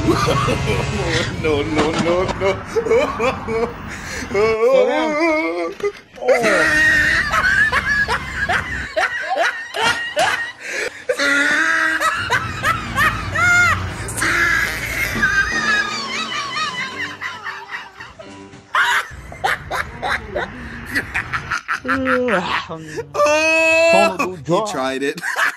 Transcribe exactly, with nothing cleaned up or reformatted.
No, no, no, no. Slow down. Oh. Oh, he tried it.